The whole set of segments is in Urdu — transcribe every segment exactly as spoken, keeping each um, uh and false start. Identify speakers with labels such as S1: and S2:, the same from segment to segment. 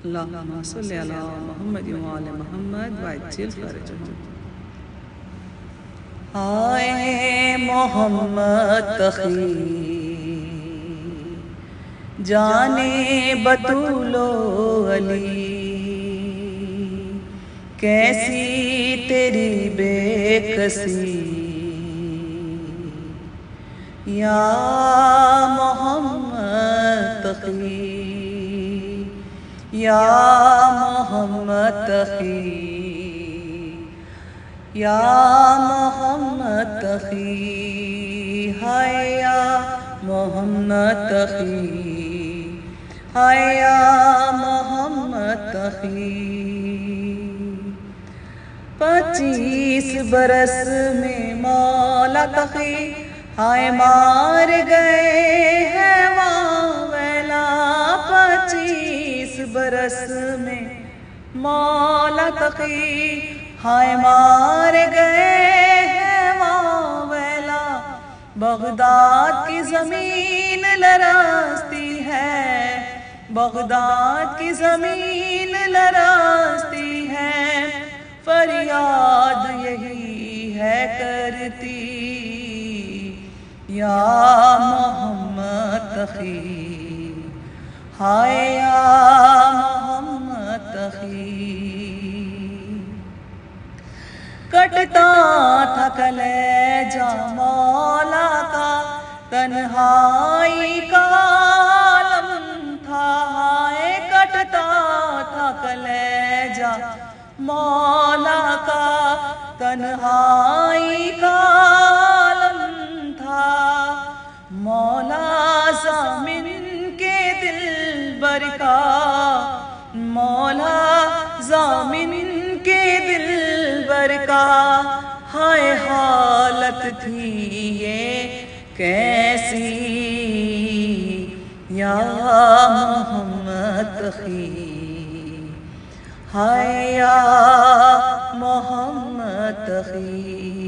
S1: اللہم صلی علی محمد وعلی محمد وعجل فرجہم۔
S2: آئے محمد تقی جانے بطول و علی، کیسی تیری بے کسی یا محمد تقی، یا محمد تقی، یا محمد تقی، ہائے یا محمد تقی، ہائے یا محمد تقی۔ پچیس برس میں مولا تقی ہائے مار گئے ہیں وہاں ویلا، پچیس برس میں مولا تقی ہائے مار گئے ہیں وہاں ویلا۔ بغداد کی زمین لرزتی ہے، بغداد کی زمین لرزتی ہے، فریاد یہی ہے کرتی یا محمد تقی، ہائے یا محمد تقی۔ کٹتا تھا کلیجہ مولا کا، تنہائی کا عالم تھا، ہائے کٹتا تھا کلیجہ مولا کا، تنہائی کا عالم تھا۔ مولا زمین کے دلبر کا، مولا زمین کے دلبر کا، ہائے حالت تھی یہ کیسی یا محمد تقی، ہائے یا محمد تقی۔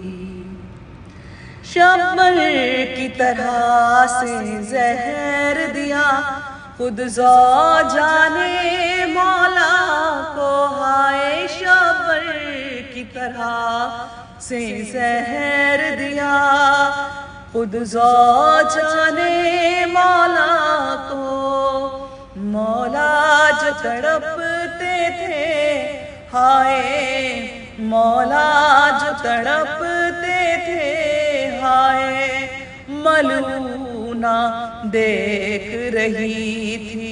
S2: شبر کی طرح سے زہر دیا خود زوجانے مولا کو، ہائے شبر کی طرح سے زہر دیا خود زوجانے مولا کو۔ مولا جو تڑپتے تھے ہائے، مولا جو تڑپتے تھے ہائے، ملونہ دیکھ رہی تھی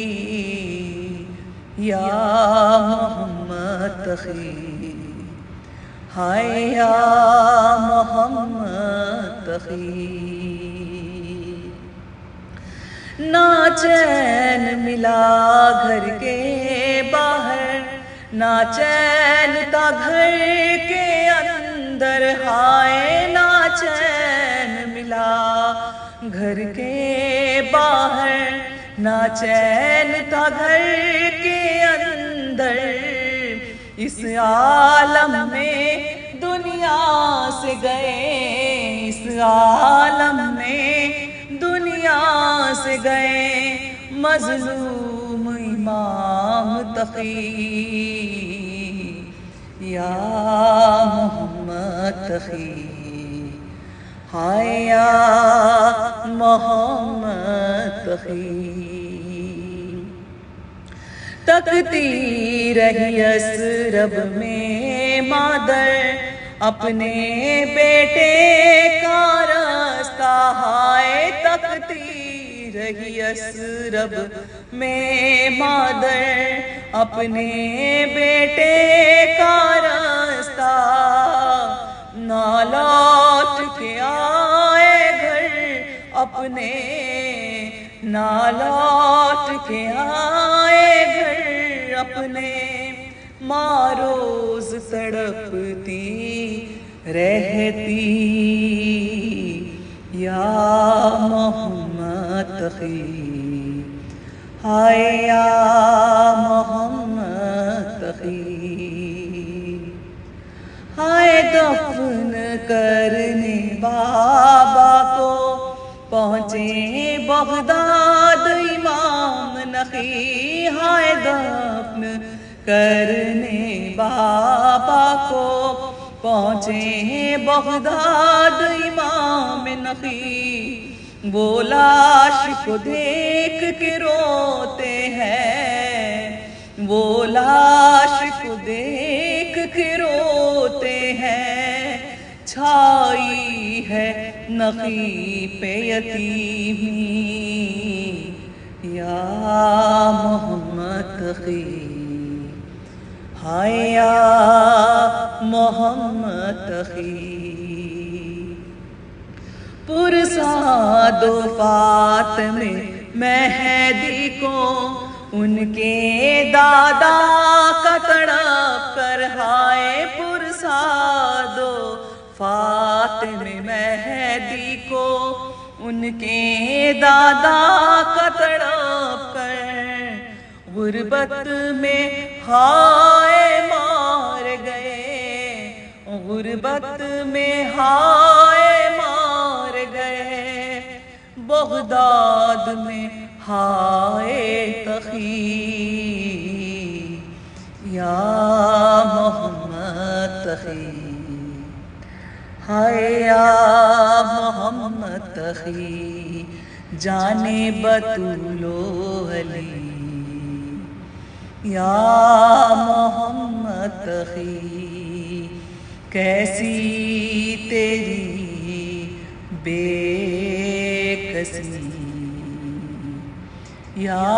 S2: یا محمد تقی، ہائے یا محمد تقی۔ نہ چین ملا گھر کے باہر، نہ چین تھا گھر کے اندر، ہائے نہ چین ملا گھر کے باہر، نہ چین تھا گھر کے اندر۔ اس عالم میں دنیا سے گئے، اس عالم میں دنیا سے گئے، مظلوم امام تقی یا محمد تقی، ہائے یا محمد تقی۔ تکتی رہی یثرب میں مادر اپنے بیٹے کا راستہ، ہائے تکتی رہی یثرب میں مادر اپنے بیٹے کا راستہ، نہ لوٹ کے آئے گھر اپنے، نہ لوٹ کے آئے گھر اپنے، ماں روز تڑپتی رہتی یا محمد تقی، ہائے یا محمد تقی۔ ہائے دفن کرنے بابا کو پہنچے بغداد امام نقی، ہائے دفن کرنے بابا کو پہنچے ہیں بغداد امام نقی، وہ لاش کو دیکھ کے روتے ہیں، وہ لاش کو دیکھ کے روتے ہیں، چھائی ہے نقی پہ یتیمی، یا محمد تقی، ہائے یا محمد تقی۔ پرساد وفات میں مہدی کو ان کے دادا کا تڑپ کر، ہائے پرساد وفات میں مہدی کو ان کے دادا کا تڑپ کر، غربت میں ہائے مار گئے، غربت میں ہائے مار گئے، بغداد میں ہائے تقی، یا محمد تقی، ہائے یا محمد تقی، جانے بطول و علی، یا محمد تقی، کیسی تیری بے کسی، یا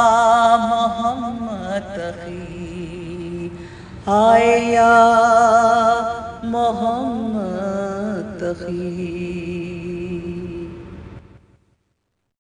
S2: محمد تقی، ہائے یا محمد تقی۔